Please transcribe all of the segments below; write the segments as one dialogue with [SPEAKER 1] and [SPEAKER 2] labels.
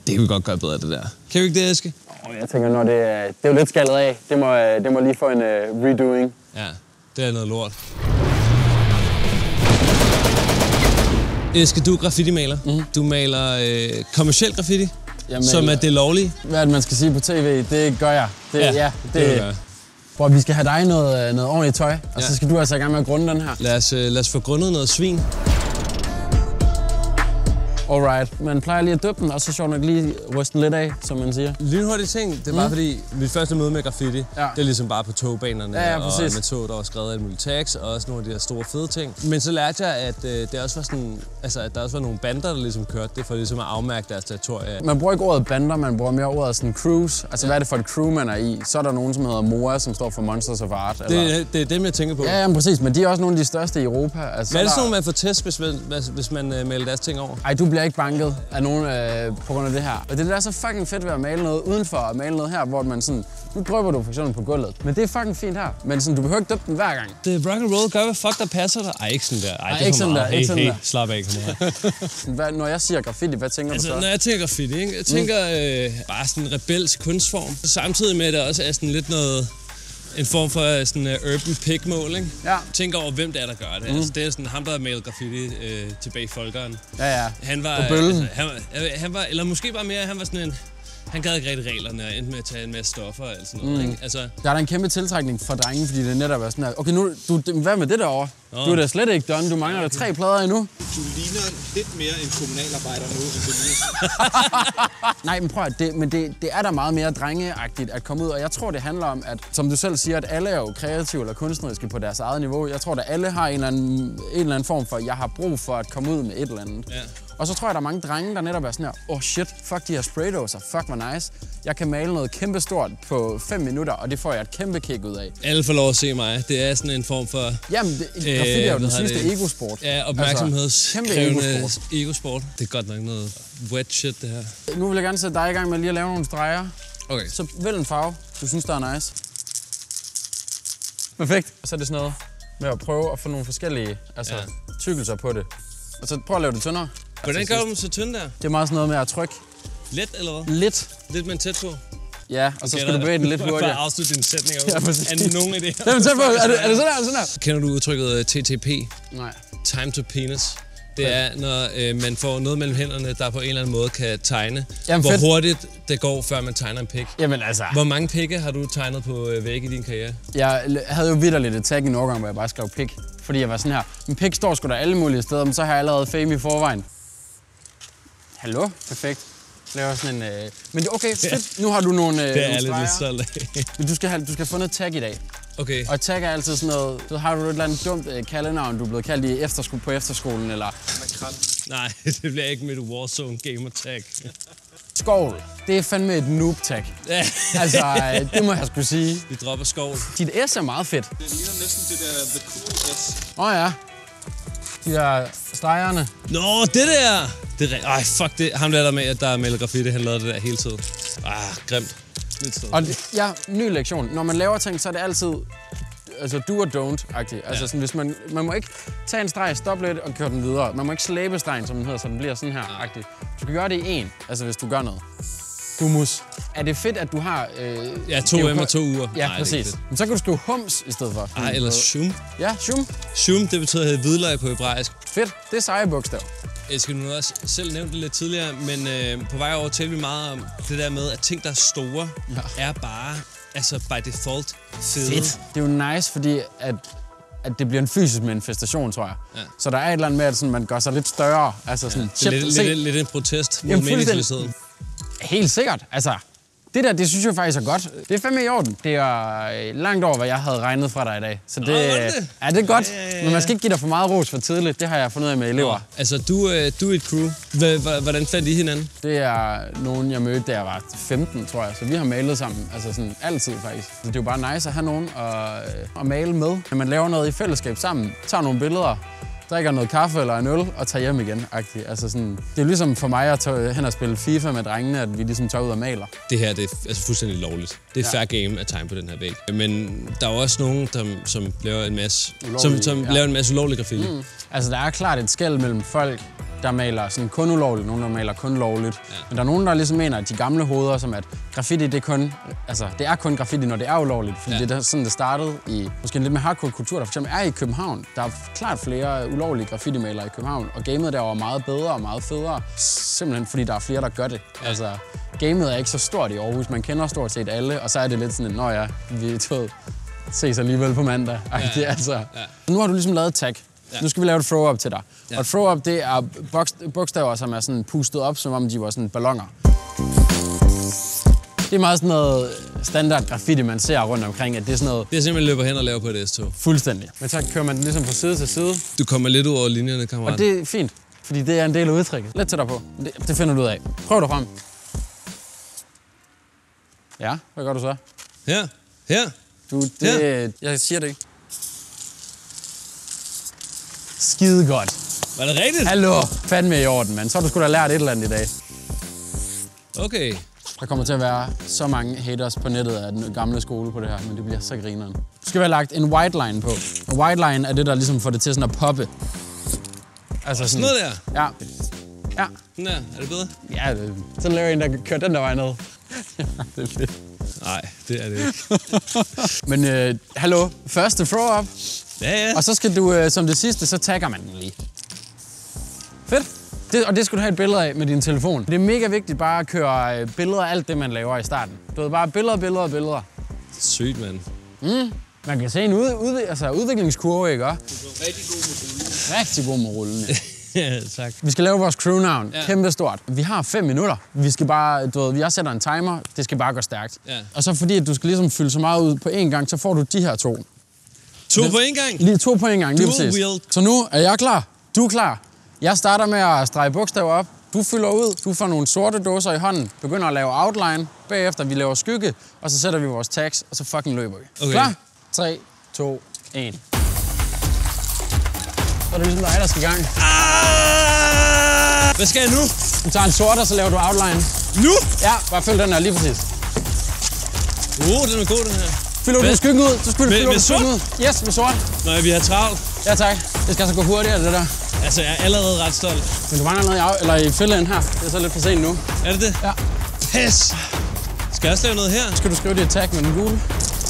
[SPEAKER 1] Det kan vi godt gøre bedre, det der. Kan vi ikke det, Eske?
[SPEAKER 2] Jeg tænker, når det er jo lidt skaldet af. Det må lige få en redoing.
[SPEAKER 1] Ja, det er noget lort. Eske, du er graffiti-maler. Du maler kommerciel graffiti, som er det lovlige.
[SPEAKER 2] Hvad man skal sige på tv, det gør jeg. Det gør jeg. Hvor vi skal have dig noget ordentligt tøj, og så skal du altså i gang med at grunde den her.
[SPEAKER 1] Lad os få grundet noget svin.
[SPEAKER 2] Alright, man plejer lige at døbe den, og så sjovt nok lige ryste den lidt af, som man siger.
[SPEAKER 1] Lynhurtige ting, det er bare fordi, mit første møde med graffiti, det er ligesom bare på togbanerne og med tog, der var skrevet alle mulige tags, og også nogle af de her store fede ting. Men så lærte jeg, at det også var sådan, altså, at der også var nogle bander, der ligesom kørte det, for ligesom at afmærke deres territorie.
[SPEAKER 2] Man bruger ikke ordet bander, man bruger mere ordet sådan crews. Altså, hvad er det for et crew, man er i? Så er der nogen, som hedder MOA, som står for Monsters of Art. Eller...
[SPEAKER 1] Det er dem, jeg tænker på.
[SPEAKER 2] Ja, præcis, men de er også nogle af de største i Europa. Altså,
[SPEAKER 1] hvad er det sådan, man får test, hvis man melder deres ting over?
[SPEAKER 2] Ej, du bliver ikke banket af nogen på grund af det her. Og det der er så fucking fedt ved at male noget udenfor og male noget her, hvor man sådan... Nu drøber du for eksempel på gulvet, men det er fucking fint her. Men sådan, du behøver ikke døbe den hver gang.
[SPEAKER 1] Det er rock and roll, gør hvad fuck der passer dig. Ej, ikke sådan der. Ej, det er
[SPEAKER 2] ikke sådan
[SPEAKER 1] der.
[SPEAKER 2] Hey,
[SPEAKER 1] slap af, kom her.
[SPEAKER 2] Når jeg siger graffiti, hvad tænker du så?
[SPEAKER 1] Når jeg tænker graffiti, ikke? Jeg tænker bare sådan en rebelsk kunstform. Samtidig med, at det også er sådan lidt noget... En form for sådan urban pigmål, ikke?
[SPEAKER 2] Ja.
[SPEAKER 1] Tænk over, hvem det er, der gør det. Altså, det er sådan ham, der har malet graffiti tilbage i Folkeren.
[SPEAKER 2] Ja.
[SPEAKER 1] Han var...
[SPEAKER 2] På bølgen.
[SPEAKER 1] Altså, han var... Eller måske bare mere, han var sådan en... Han gad ikke rigtig reglerne og endte med at tage en masse stoffer og alt sådan noget, ikke? Altså...
[SPEAKER 2] Der er der en kæmpe tiltrækning for drenge, fordi det netop er sådan her... Okay, nu... Hvad med det derovre? Du er da slet ikke done. Du mangler der 3 plader endnu.
[SPEAKER 3] Du ligner lidt mere en kommunalarbejder nu, end du ligner.
[SPEAKER 2] Nej, men prøv at det er da meget mere drengeagtigt at komme ud, og jeg tror, det handler om, at som du selv siger, at alle er jo kreative eller kunstneriske på deres eget niveau. Jeg tror, at alle har en eller anden form for, jeg har brug for at komme ud med et eller andet.
[SPEAKER 1] Ja.
[SPEAKER 2] Og så tror jeg, der er mange drenge, der netop er sådan her, shit, fuck de her spraydåser, fuck hvor nice. Jeg kan male noget kæmpe stort på 5 minutter, og det får jeg et kæmpe kick ud af.
[SPEAKER 1] Alle får lov at se mig. Det er sådan en form for...
[SPEAKER 2] Jamen, graffiti er jo den sidste egosport.
[SPEAKER 1] Ja, opmærksomhedskrævende egosport. Det er godt nok noget wet shit, det her.
[SPEAKER 2] Nu vil jeg gerne sætte dig i gang med lige at lave nogle streger.
[SPEAKER 1] Okay.
[SPEAKER 2] Så vælg en farve, du synes, der er nice. Perfekt. Og så er det sådan noget med at prøve at få nogle forskellige tykkelser på det. Og så prøv at lave det tyndere.
[SPEAKER 1] Hvordan gør du dem så tynde der?
[SPEAKER 2] Det er meget sådan noget med at trykke.
[SPEAKER 1] Let, eller hvad?
[SPEAKER 2] Lidt.
[SPEAKER 1] Lidt med en tæt på?
[SPEAKER 2] Ja, og så skal du bevæge den lidt hurtigere.
[SPEAKER 1] Bare afslutte dine sætninger.
[SPEAKER 2] Ja, præcis.
[SPEAKER 1] Er det nogen idé?
[SPEAKER 2] Det er tæt på. Er det sådan her?
[SPEAKER 1] Kender du udtrykket TTP?
[SPEAKER 2] Nej.
[SPEAKER 1] Time to penis. Det er, når man får noget mellem hænderne, der på en eller anden måde kan tegne, hvor hurtigt det går, før man tegner en pik.
[SPEAKER 2] Jamen altså...
[SPEAKER 1] Hvor mange pikke har du tegnet på væg i din karriere?
[SPEAKER 2] Jeg havde jo vitterligt et tag i en årgang, hvor jeg bare skrev pik. Fordi jeg var sådan her, en pik står sgu da alle mulige steder, men så har jeg allerede fame i forvejen. Hallo? Perfekt. Laver sådan en... Men okay, fedt. Nu har du nogle
[SPEAKER 1] det er lidt stolt af.
[SPEAKER 2] Men du skal have fundet et tag i dag.
[SPEAKER 1] Okay.
[SPEAKER 2] Og et tag er altid sådan noget... Så har du et eller andet dumt kaldenavn, du er blevet kaldt på efterskolen, eller...
[SPEAKER 1] Nej, det bliver ikke mit Warzone gamer tag.
[SPEAKER 2] Skovl. Det er fandme et noob-tag. Altså, det må jeg sgu sige.
[SPEAKER 1] Vi dropper skovl.
[SPEAKER 2] Dit S er meget fedt.
[SPEAKER 3] Det ligner næsten det der The Cool S.
[SPEAKER 2] Ja. De der stregerne.
[SPEAKER 1] Nå, det der! Det er ej, fuck det. Ham der med, at der er malet graffiti, han lavede det der hele tiden. Grimt.
[SPEAKER 2] Og ny lektion. Når man laver ting, så er det altid altså do or don't-agtigt. Altså sådan, hvis man må ikke tage en streg, stoppe lidt og køre den videre. Man må ikke slæbe stregen, som den hedder, så den bliver sådan her-agtigt. Du kan gøre det i en, altså hvis du gør noget. Hummus. Er det fedt, at du har...
[SPEAKER 1] 2 M og 2 uger.
[SPEAKER 2] Ja, nej, præcis. Men så kan du skrive hums i stedet for.
[SPEAKER 1] Eller shum.
[SPEAKER 2] Ja, shum.
[SPEAKER 1] Shum, det betyder hvidløg på hebraisk.
[SPEAKER 2] Fedt. Det er seje bogstav.
[SPEAKER 1] Jeg skal nu også selv nævne det lidt tidligere, men på vej over talte vi meget om det der med, at ting, der er store, er bare, altså by default, fede.
[SPEAKER 2] Fedt. Det er jo nice, fordi at det bliver en fysisk manifestation, tror jeg. Ja. Så der er et eller andet med, at sådan, man gør sig lidt større. Altså sådan,
[SPEAKER 1] det er lidt en protest mod meningsløsheden.
[SPEAKER 2] Helt sikkert. Altså, det der, det synes jeg faktisk er godt. Det er fandme i orden. Det er langt over, hvad jeg havde regnet fra dig i dag. Så det, det er godt. Ja. Men man skal ikke give dig for meget ros for tidligt. Det har jeg fundet ud af med elever.
[SPEAKER 1] Altså, du er et crew. Hvordan fandt I hinanden?
[SPEAKER 2] Det er nogen, jeg mødte, da jeg var 15, tror jeg. Så vi har malet sammen. Altså sådan altid, faktisk. Så det er jo bare nice at have nogen at male med. Når man laver noget i fællesskab sammen, tager nogle billeder, drikker noget kaffe eller en øl og tager hjem igen. Altså sådan, det er jo ligesom for mig at tage hen og spille FIFA med drengene, at vi ligesom tager ud og maler.
[SPEAKER 1] Det her det er altså fuldstændig lovligt. Det er fair game at tegne på den her væg. Men der er jo også nogen, som laver en masse, laver en masse ulovlig graffiti.
[SPEAKER 2] Altså der er klart et skel mellem folk, der maler sådan kun ulovligt, nogen der maler kun lovligt. Ja. Men der er nogen, der ligesom mener, at de gamle hoveder, som at graffiti, det er kun graffiti, når det er ulovligt. Fordi det er sådan, det startede i måske en lidt mere hardcore kultur, der for eksempel er i København. Der er klart flere ulovlige graffiti-malere i København, og gamet derovre er meget bedre og meget federe. Simpelthen fordi der er flere, der gør det. Ja. Altså, gamet er ikke så stort i Aarhus. Man kender stort set alle, og så er det lidt sådan, nå ja, vi ses alligevel på mandag. Ja. Altså. Ja. Nu har du ligesom lavet et tag. Ja. Nu skal vi lave et throw-up til dig. Ja. Og et throw-up, det er bogstaver, som er sådan pustet op, som om de var sådan balloner. Det er meget sådan noget standard graffiti, man ser rundt omkring, at det er sådan noget...
[SPEAKER 1] Det er simpelthen løber hen og laver på et S-tog.
[SPEAKER 2] Fuldstændig. Men så kører man den ligesom fra side til side.
[SPEAKER 1] Du kommer lidt ud over linjerne, kammerat.
[SPEAKER 2] Og det er fint, fordi det er en del af udtrykket. Lidt til dig på. Det finder du ud af. Prøv dig frem. Ja, hvad gør du så?
[SPEAKER 1] Her.
[SPEAKER 2] Jeg siger det ikke. Skide godt.
[SPEAKER 1] Var det rigtigt?
[SPEAKER 2] Hallo, fandme i orden, mand. Så har du sgu da lært et eller andet i dag.
[SPEAKER 1] Okay.
[SPEAKER 2] Der kommer til at være så mange haters på nettet af den gamle skole på det her, men det bliver så grineren. Du skal have lagt en white line på. Og white line er det, der ligesom får det til sådan at poppe.
[SPEAKER 1] Altså sådan noget der?
[SPEAKER 2] Ja. Ja.
[SPEAKER 1] Sådan der. Er det bedre?
[SPEAKER 2] Ja, sådan laver en, der kører den der vej ned. Det er fedt.
[SPEAKER 1] Nej, det er det ikke.
[SPEAKER 2] Men hallo, første throw-up.
[SPEAKER 1] Ja.
[SPEAKER 2] Og så skal du, som det sidste, så tagger man den lige. Fedt. Og det skal du have et billede af med din telefon. Det er mega vigtigt bare at køre billeder af alt det, man laver i starten. Du ved, bare billeder.
[SPEAKER 1] Sygt, mand.
[SPEAKER 2] Man kan se en udviklingskurve, ikke? Rigtig god med rullen.
[SPEAKER 1] Ja, tak.
[SPEAKER 2] Vi skal lave vores crewnavn. Ja. Kæmpe stort. Vi har 5 minutter. Vi skal bare, vi sætter en timer. Det skal bare gå stærkt. Ja. Og så fordi, at du skal ligesom fylde så meget ud på én gang, så får du de her 2.
[SPEAKER 1] 2 på én gang?
[SPEAKER 2] Lige 2 på én gang, lige præcis. Så nu er jeg klar. Du er klar. Jeg starter med at strege bogstaver op. Du fylder ud. Du får nogle sorte dåser i hånden. Begynder at lave outline. Bagefter vi laver skygge. Og så sætter vi vores tags, og så fucking løber vi.
[SPEAKER 1] Okay.
[SPEAKER 2] Klar? 3, 2, 1. Så er det ligesom dig, der skal i gang.
[SPEAKER 1] Hvad skal jeg nu?
[SPEAKER 2] Du tager en sort, og så laver du outline.
[SPEAKER 1] Nu?
[SPEAKER 2] Ja, bare følg den der lige præcis.
[SPEAKER 1] Den er god, den her.
[SPEAKER 2] Fylder du skyggen ud? Så fylder du
[SPEAKER 1] skyggen
[SPEAKER 2] ud. Yes, med sort.
[SPEAKER 1] Nej, vi har travlt.
[SPEAKER 2] Ja, tak. Det skal altså gå hurtigere, det der.
[SPEAKER 1] Altså, jeg er allerede ret stolt.
[SPEAKER 2] Men du mangler noget i fælden her. Det er så lidt for sent nu.
[SPEAKER 1] Er det det?
[SPEAKER 2] Ja.
[SPEAKER 1] Pis! Skal jeg også lave noget her?
[SPEAKER 2] Skal du skrive dit tag med den gule?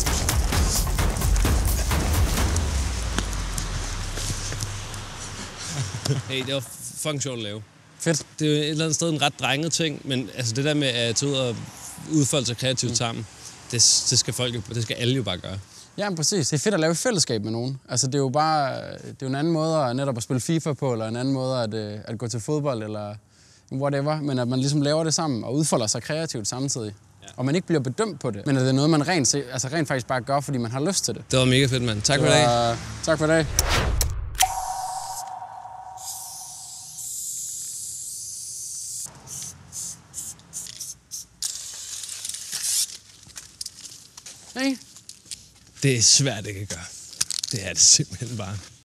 [SPEAKER 1] Hey, det var fucking sjovt at lave.
[SPEAKER 2] Fedt.
[SPEAKER 1] Det er jo et eller andet sted en ret drenget ting, men altså det der med at tage ud og udfolde sig kreativt sammen, det skal alle jo bare gøre.
[SPEAKER 2] Ja, præcis. Det er fedt at lave et fællesskab med nogen. Altså det er jo bare, det er jo en anden måde at netop at spille FIFA på, eller en anden måde at gå til fodbold, eller whatever, men at man ligesom laver det sammen og udfolder sig kreativt samtidig. Ja. Og man ikke bliver bedømt på det, men at det er noget, man rent faktisk bare gør, fordi man har lyst til det.
[SPEAKER 1] Det var mega fedt, mand. Tak for i dag.
[SPEAKER 2] Tak for i dag. Hey.
[SPEAKER 1] Det er svært ikke at gøre. Det er det simpelthen bare.